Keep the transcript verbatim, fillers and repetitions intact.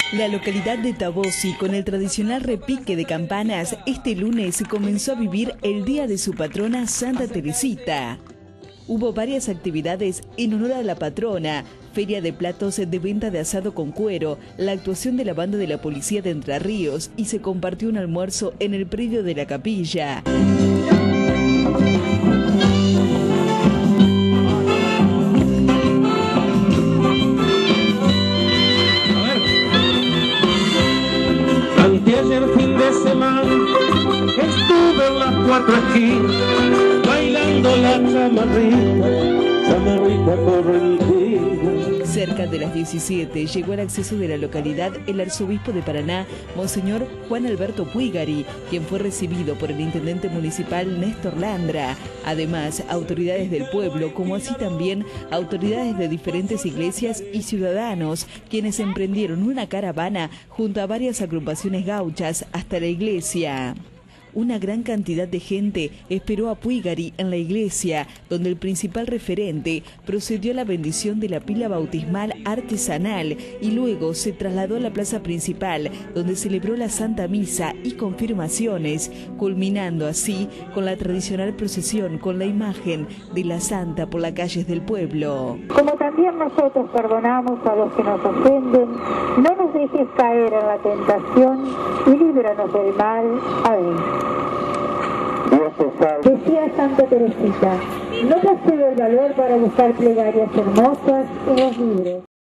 La localidad de Tabosi, con el tradicional repique de campanas, este lunes comenzó a vivir el día de su patrona Santa Teresita. Hubo varias actividades en honor a la patrona: feria de platos de venta de asado con cuero, la actuación de la banda de la policía de Entre Ríos y se compartió un almuerzo en el predio de la capilla. Anteayer fin de semana estuve en las cuatro esquinas bailando la chamarrita, chamarrita correntina. Cerca de las diecisiete llegó al acceso de la localidad el arzobispo de Paraná, Monseñor Juan Alberto Puigari, quien fue recibido por el intendente municipal Néstor Landra. Además, autoridades del pueblo, como así también autoridades de diferentes iglesias y ciudadanos, quienes emprendieron una caravana junto a varias agrupaciones gauchas hasta la iglesia. Una gran cantidad de gente esperó a Puigari en la iglesia, donde el principal referente procedió a la bendición de la pila bautismal artesanal y luego se trasladó a la plaza principal, donde celebró la Santa Misa y confirmaciones, culminando así con la tradicional procesión con la imagen de la Santa por las calles del pueblo. Como también nosotros perdonamos a los que nos ofenden, no nos dejes caer en la tentación y líbranos del mal. Amén. Decía Santa Teresita: no poseo el valor para buscar plegarias hermosas en los libros.